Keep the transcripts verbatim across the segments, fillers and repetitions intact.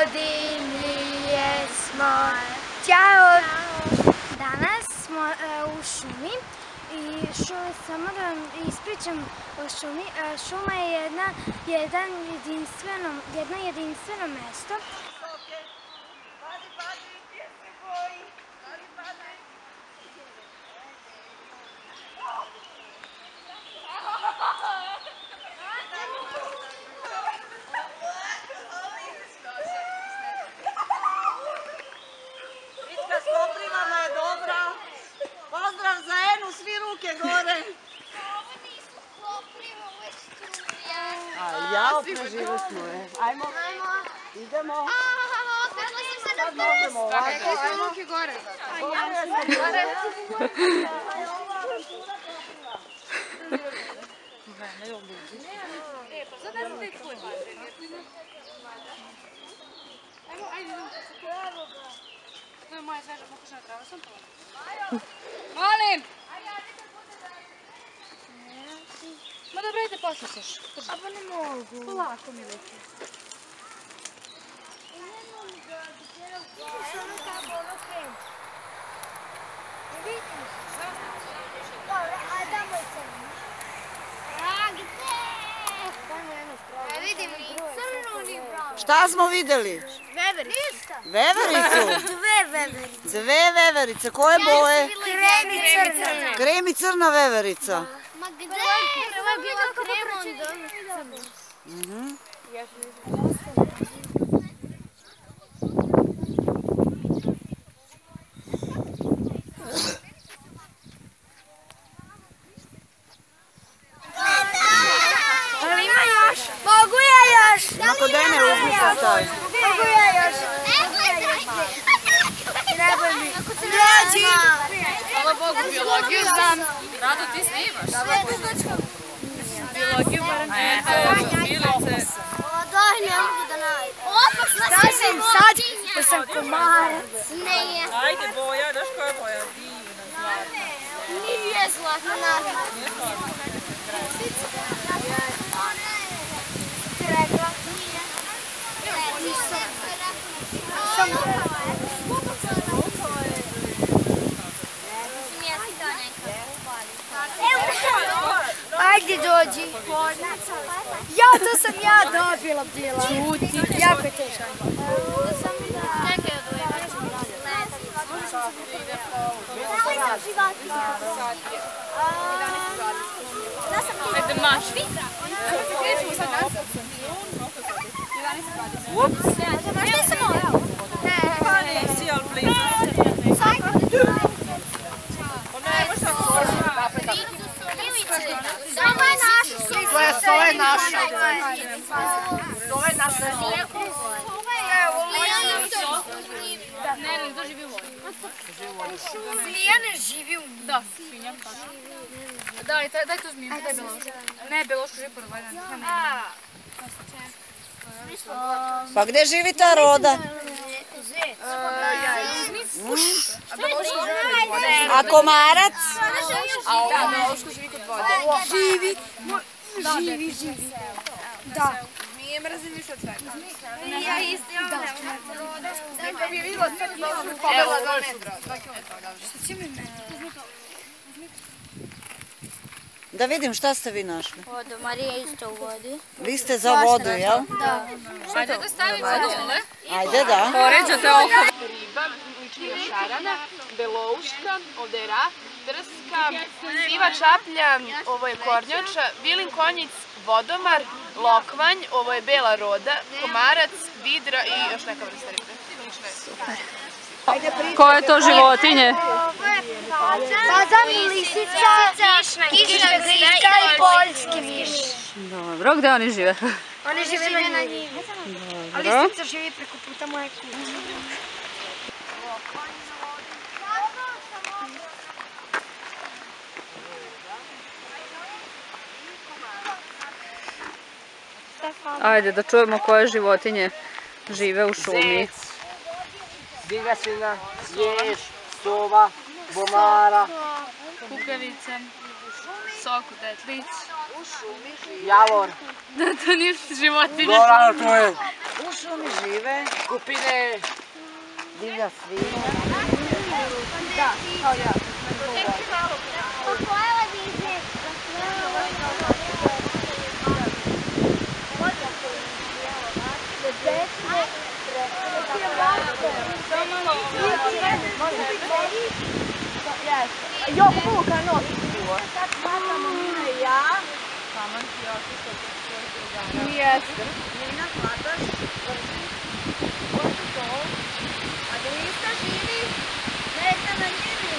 godini jesmo. Ćao! Danas smo u šumi i samo da vam ispričam o šumi. Šuma je jedna jedinstveno mesto. Ja preživio smo je. Ajmo. Idemo. Sad možemo ovako. Ajmo ruke gore. Ajmo, ajde. To je moja sveža pokušana trava, sam to. Molim! Ma dobro, ajde poslušaš. A pa ne mogu. Polako mi leti. Vidiš ono kako ono krenu? Vidiš? Dobro, a damo i crnu. A gde? Ja vidim ni crnu ni bravo. Šta smo videli? Vevericu. Ništa. Vevericu? Dve veverice. Dve veverice. Koje boje? Krem i crna. Krem i crna veverica. Ma gde? Prvo je bila krem, onda crna. Ali ima još. Mogu ja još. Ako da ne uzmite taj. Mogu ja još. Treba mi. Dođi. Hvala Bogu, biologiju znam. Rado, ti snimaš? Biologiju barem bilice. Da, ne mogu da najdem. Opasna sam sad, da sam komarac. Ne je. Ajde boja, daš koja je boja? Divna, zlatna. Nije zlatna, naravno. Nije zlatna. Ti rekla? Nije. Nisam. Samo rekla. Ajde dođi. Ja, to sam ja dobila bila. Čuti. Jako je teško. Čekaj od ove. Ajde maš. Krećemo sad nazad. Ups. Možda sam ovo? Pa nisi, ali blizu. To je naša. To je naša. Ne, ne, to živi u vodi. Zmija ne živi u njih. Da, svinja. Da, ali daj tu zmiju. Daj belošku. Ne, belošku živi prvo. Pa gde živi ta roda? A komarac? Da, belošku živi kod vode. Živi. Živi, živi. Da. Zmije mrzim više od svega. Ja isto, ja ne znam. Da bi je vidjela sve da belošku pobjela dva metra. Dva kilometra odavde. Šta će mi mene? Da vidim šta ste vi našli. Vodu, Marija je isto u vodi. Vi ste za vodu, jel? Da. Ajde da stavimo dole. Ajde, da. Poređate oko. Riba, ličnija šarana, belouška, ovde je rak, drska, siva čaplja, ovo je kornjača, bilin konjic, vodomar, lokvanj, ovo je bela roda, komarac, vidra i još neka vrsta ribe. Super. Koje to životinje? Sazan, lisica, kišna griška i poljski miš. Dobro, gde oni žive? Oni žive na njivi. A lisica živi preko puta moje kuće. Ajde da čujemo koje životinje žive u šumi. Divlja svina, jež, sova, bomara, kukavica, sok u tetlić. Javor. Da, to nisu životinje. Gorano, to je. U šumi žive Kupine. divlja svinja. Jo, kuka nosi. Sad hvatamo Mina i ja. Jeste. Mina, hvataš. Ko su to? A Glista živi? Neka na njivi.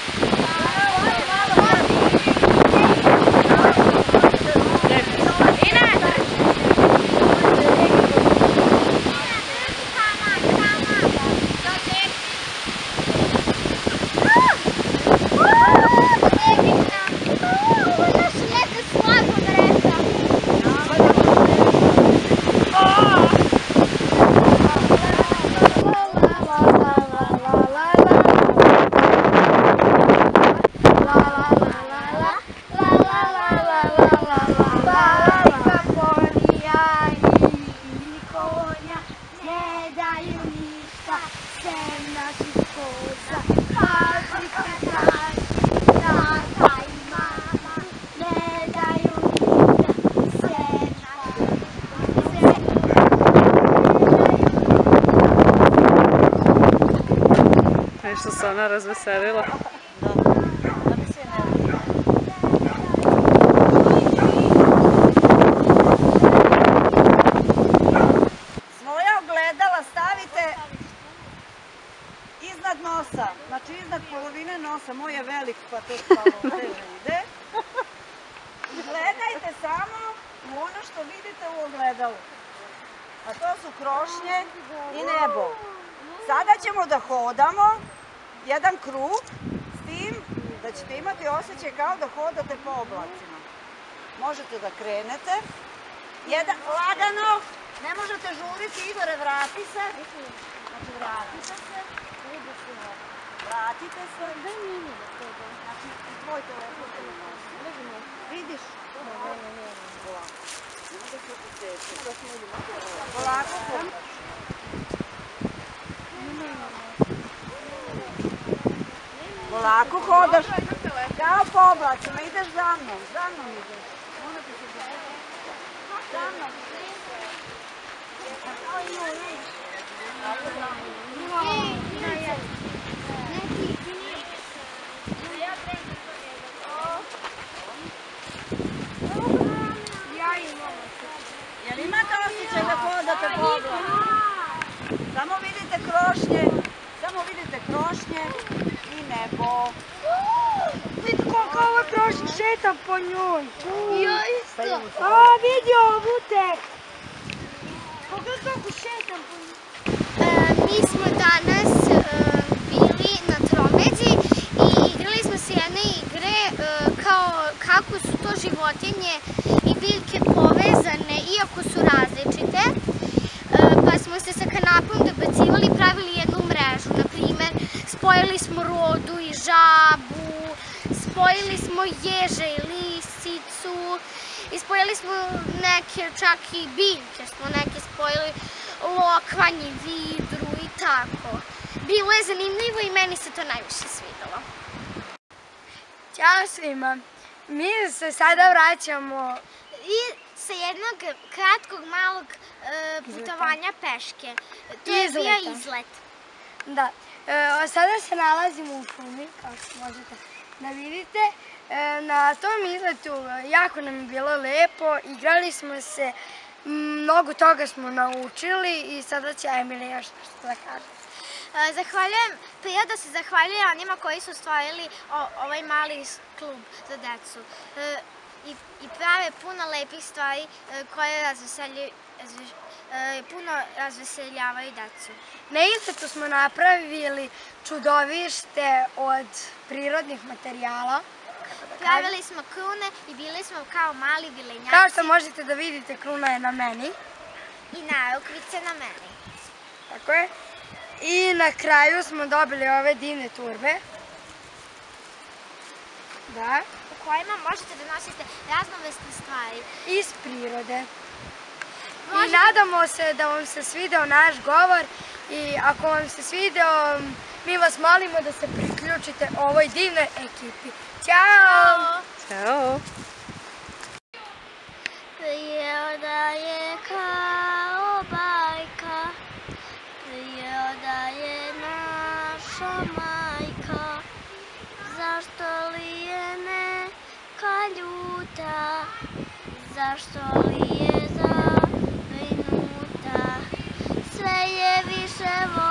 Nešto se ona razveselila. Svoja ogledala stavite iznad nosa, znači iznad polovine nosa. Moj je velik pa to stvarno teže ide. I gledajte samo u ono što vidite u ogledalu. A to su krošnje i nebo. Sada ćemo da hodamo jedan krug s tim da ćete imati osjećaj kao da hodate po oblacima. Možete da krenete. Jedan, lagano, ne možete žuriti, Igore, vrati se. Znači, vratite se. Vratite se. Znači, tvoj telefon. Vidiš? Polako hodaš. Polako hodaš. Kao po oblacima, ideš za mnom. Za mnom ideš. Za mnom. Jel imate osjećaj da hodate po oblacima? Samo vidite krošnje. Samo vidite krošnje i nebo. Vidi koliko ovo krošnje šetam po njoj. Ja isto. A, vidi ovu tek. Pogledaj kako šetam po njoj. Mi smo danas bili na Tromedi i igrali smo se jedne igre kao kako su to životinje i biljke povezane iako su različite. Pa smo se sa kanapom dobacivali i pravili jednu mrežu. Naprimer, spojili smo rodu i žabu, spojili smo ježe i lisicu i spojili smo neke čak i biljke smo neke spojili, lokvanj i vidru i tako. Bilo je zanimljivo i meni se to najviše svidalo. Ćao svima. Mi se sada vraćamo I sa jednog kratkog malog e, putovanja peške. To je bio Izleta. izlet. Da. E, sada se nalazimo u šumi, kao što možete da vidite. E, na tom izletu jako nam je bilo lepo, igrali smo se, mnogo toga smo naučili i sada će Emilija još nešto da kaže. E, Zahvaljujem, prije da se zahvaljuje onima koji su stvorili o- ovaj mali klub za decu. E, i, I prave puno lepih stvari e, koje razveseljuju, razve- e, puno razveseljavaju decu. Na izletu smo napravili čudovište od prirodnih materijala. Pravili smo krune i bili smo kao mali vilenjaci. Kao što možete da vidite, kruna je na meni. I narukvice na meni. Tako je. I na kraju smo dobili ove divne turbe. Da. u kojima možete da nosite raznovrsne stvari. Iz prirode. I Možete- nadamo se da vam se svideo naš govor i ako vam se svideo, mi vas molimo da se priključite ovoj divnoj ekipi. Ćao! Ćao! Priroda je kao bajka, priroda je naša majka. Zašto li je neka ljuta, zašto li je zabrinuta, sve je više voda.